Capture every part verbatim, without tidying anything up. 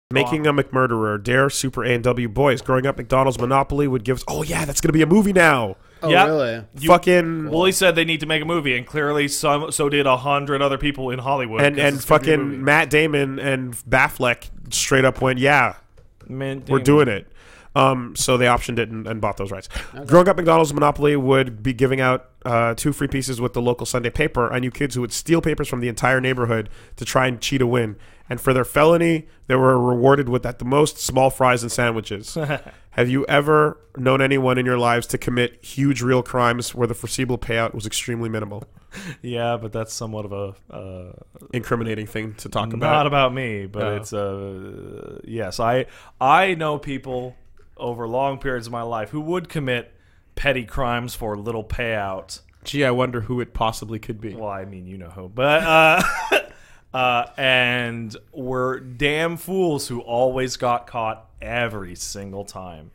Making a McMurderer, Dare, Super A and W Boys. Growing up, McDonald's Monopoly would give us... Oh, yeah, that's going to be a movie now. Oh, Yep. really? You, fucking... Wooly said they need to make a movie, and clearly some, so did a hundred other people in Hollywood. And, and fucking Matt Damon and Batfleck straight up went, yeah, Man, we're doing it. Um, so they optioned it and, and bought those rights. Okay. Growing up, McDonald's Monopoly would be giving out uh, two free pieces with the local Sunday paper. I knew kids who would steal papers from the entire neighborhood to try and cheat a win. And for their felony, they were rewarded with, at the most, small fries and sandwiches. Have you ever known anyone in your lives to commit huge real crimes where the foreseeable payout was extremely minimal? Yeah, but that's somewhat of a... Uh, incriminating thing to talk about. Not about me, but Oh. it's... Uh, yes, I I know people over long periods of my life who would commit petty crimes for little payout. Gee, I wonder who it possibly could be. Well, I mean, you know who. But... Uh, Uh, and were damn fools who always got caught every single time.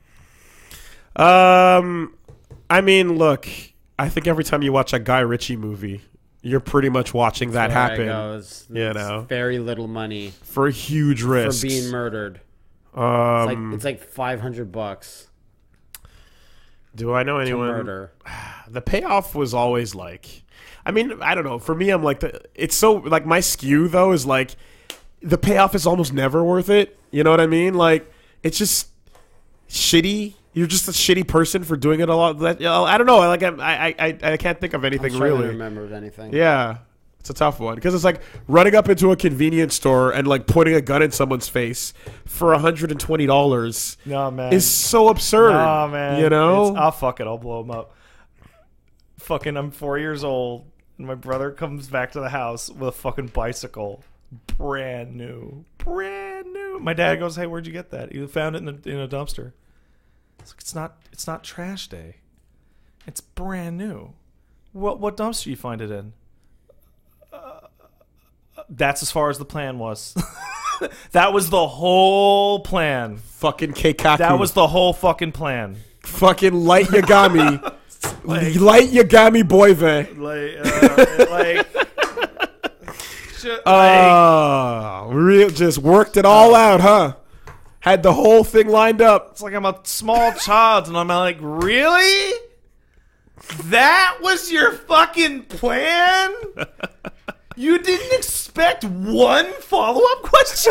Um, I mean, look, I think every time you watch a Guy Ritchie movie, you're pretty much watching that There it happen. goes. You It's know, very little money for huge risks for being murdered. Um, It's like it's like five hundred bucks do I know to anyone? murder. The payoff was always like, I mean, I don't know. For me, I'm like, the, it's so like my skew though is like, the payoff is almost never worth it. You know what I mean? Like, it's just shitty. You're just a shitty person for doing it a lot. That, you know, I don't know. Like, I, I, I, I can't think of anything I'm trying really. to remember of anything. Yeah, it's a tough one because it's like running up into a convenience store and like putting a gun in someone's face for one hundred and twenty dollars. No, man. Is so absurd. Nah, man. You know? It's, oh, fuck it. I'll blow him up. Fucking, I'm four years old, and my brother comes back to the house with a fucking bicycle. Brand new. Brand new. My dad goes, hey, where'd you get that? You found it in a, in a dumpster. It's like, it's not, it's not trash day. It's brand new. What, what dumpster you find it in? Uh, that's as far as the plan was. That was the whole plan. Fucking keikaku. That was the whole fucking plan. Fucking light Yagami. Like- light Yagami boyve. Like, uh, like, ju- like, Oh, real, just worked it all out, huh? Had the whole thing lined up. it's like I'm a small child, and I'm like, really? That was your fucking plan? You didn't expect one follow-up question?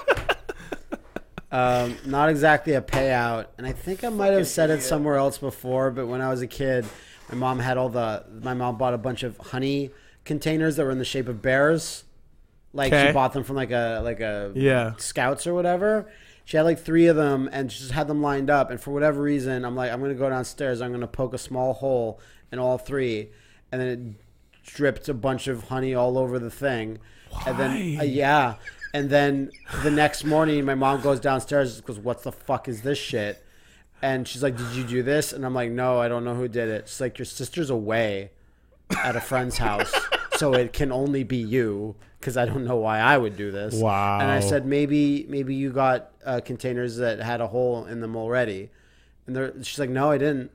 Um, not exactly a payout, and I think I might have said it somewhere else before. But when I was a kid, my mom had all the. My mom bought a bunch of honey containers that were in the shape of bears. Like Okay. she bought them from like a like a Yeah. Scouts or whatever. She had like three of them, and she just had them lined up. And for whatever reason, I'm like, I'm gonna go downstairs. I'm gonna poke a small hole in all three, and then it dripped a bunch of honey all over the thing. Why? And then uh, yeah. And then the next morning, my mom goes downstairs and goes, what the fuck is this shit? And she's like, did you do this? And I'm like, no, I don't know who did it. She's like, your sister's away at a friend's house, so it can only be you, because I don't know why I would do this. Wow. And I said, maybe maybe you got uh, containers that had a hole in them already. And they're, she's like, no, I didn't.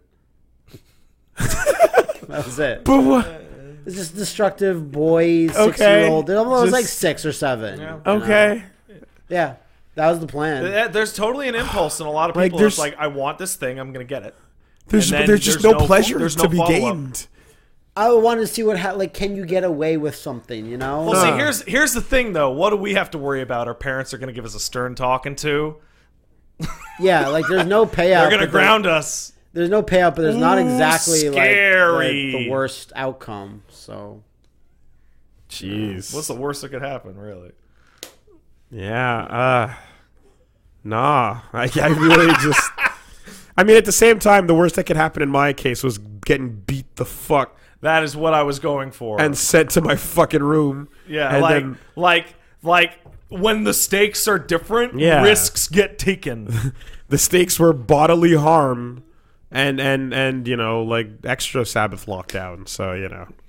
That was it. But what? It's just destructive boy, Okay. six-year-old. I was Just- like six or seven. Yeah. you know? Okay. Yeah, that was the plan. Th- There's totally an impulse in a lot of Like, people. there's- It's like, I want this thing, I'm going to get it. There's, And then there's just there's no, no- pleasure there's to no be follow-up. gained. I wanted to see what ha- like can you get away with something, you know? Well, Huh. see, here's here's the thing, though. What do we have to worry about? Our parents are going to give us a stern talking to. Yeah, like there's no payout. They're going to but there- ground us. There's no payout, but there's not Ooh, exactly like scary. the, the worst outcome. So Jeez. What's the worst that could happen, really? Yeah. Uh, nah. I, I really just. I mean, at the same time, the worst that could happen in my case was getting beat the fuck That is what I was going for. and sent to my fucking room. yeah, and like then- like like when the stakes are different, Yeah. risks get taken. The stakes were bodily harm and and and you know like extra Sabbath lockdown. So you know,